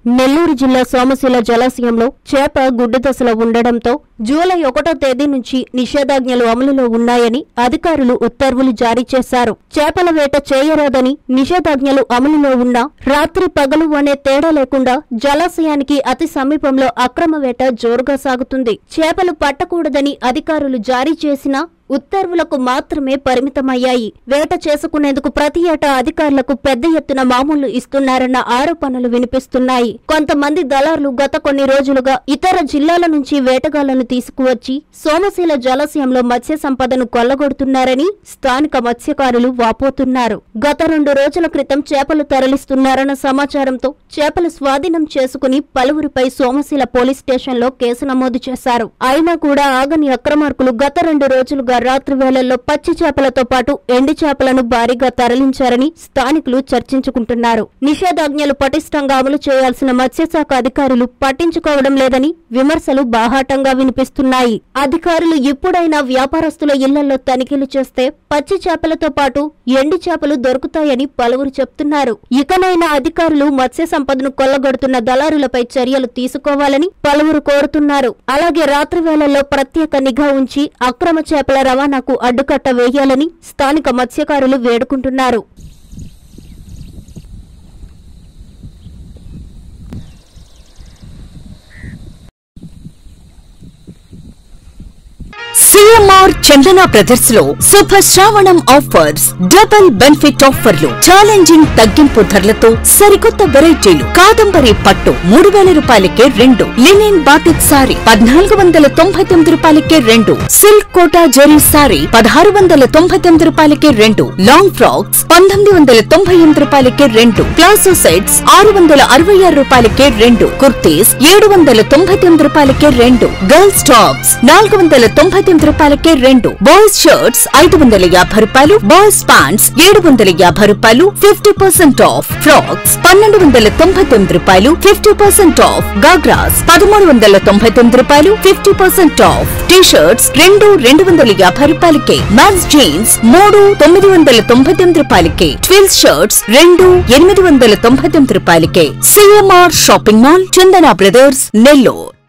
నెల్లూరు జిల్లా సోమశిల జలాశయంలో చేప గుడ్డు దశలో ఉండడంతో జూలై 1వ తేదీ నుంచి నిషేధాజ్ఞలు అమలులో ఉన్నాయని అధికారులు ఉత్తర్వులు జారీ చేశారు. చేపల వేట చేయరాదని నిషేధాజ్ఞలు అమలులో ఉన్నా రాత్రి పగలు అనే తేడా లేకుండా జలాశయానికి అతి సమీపంలో అక్రమ వేట జోరుగా సాగుతుంది. చేపలు పట్టకూడదని అధికారులు జారీ చేసినా ఉత్తర్వులకు మాత్రమే పరిమితమయ్యాయి. వేట చేసుకునేందుకు ప్రతి ఏటా అధికారులకు పెద్ద ఎత్తున మామూళ్లు ఇస్తున్నారన్న ఆరోపణలు వినిపిస్తున్నాయి. కొంతమంది దళారులు గత కొన్ని రోజులుగా ఇతర జిల్లాల నుంచి వేటగాళ్లను తీసుకువచ్చి సోమశిల జలాశయంలో మత్స్య సంపదను కొల్లగొడుతున్నారని స్థానిక మత్స్యకారులు వాపోతున్నారు. గత 2 రోజుల క్రితం చేపలు తరలిస్తున్నారన్న సమాచారంతో చేపలు స్వాధీనం చేసుకుని పలువురిపై సోమశిల పోలీస్ స్టేషన్లో కేసు నమోదు చేశారు. అయినా కూడా ఆగని అక్రమార్కులు గత 2 రోజులుగా రాత్రి వేళల్లో పచ్చి చేపలతో పాటు ఎండి చేపలను భారీగా తరలించారని స్థానికులు చర్చించుకుంటున్నారు. నిషేధాజ్ఞలు పటిష్టంగా అమలు చేయాల్సిన మత్స్యశాఖ అధికారులు పట్టించుకోవడం లేదని విమర్శలు బాహాటంగా వినిపిస్తున్నాయి. అధికారులు ఇప్పుడైనా వ్యాపారస్తుల ఇళ్లలో తనిఖీలు చేస్తే పచ్చి చేపలతో పాటు ఎండి చేపలు దొరుకుతాయని పలువురు చెప్తున్నారు. ఇకనైనా అధికారులు మత్స్య సంపదను కొల్లగొడుతున్న దళారులపై చర్యలు తీసుకోవాలని పలువురు కోరుతున్నారు. అలాగే రాత్రి వేళల్లో ప్రత్యేక నిఘా ఉంచి అక్రమ చేపల రవాణాకు అడ్డుకట్ట వేయాలని స్థానిక మత్స్యకారులు వేడుకుంటున్నారు. సిఎంఆర్ చందన బ్రదర్స్ లో శుభ శ్రావణం ఆఫర్స్, డబుల్ బెనిఫిట్ ఆఫర్లు, ఛాలెంజింగ్ తగ్గింపు ధరలతో సరికొత్త వెరైటీలు. కాదంబరి పట్టు 3000 రూపాయలకే 2, లినిన్ బాటిక్ సారీ 1499 రూపాయలకే 2, సిల్క్ కోటా జరీ సారీ 1699 రూపాయలకే 2, లాంగ్ ఫ్రాక్స్ 1998 రూపాయలకే 2, ప్లాజో సెట్స్ 666 రూపాయలకే 2, కుర్తీస్ 799 రూపాయలకే 2, గర్ల్స్ టాప్స్ 499 రూపాయలకే 2, బాయ్స్ షర్ట్స్ 550 రూపాయలు, బాయ్స్ ప్యాంట్స్ 750 రూపాయలు 50% ఆఫ్, ఫ్రాక్స్ 1299 రూపాయలు 50% ఆఫ్, గాగ్రాస్ 1399 రూపాయలు 50% ఆఫ్, టీ షర్ట్స్ 250 రూపాయలకే, మ్యాన్స్ జీన్స్ 999 రూపాయలకే, ట్విల్స్ షర్ట్స్ 899 రూపాయలకే. CMR shopping mall, Chandana brothers, Nellore.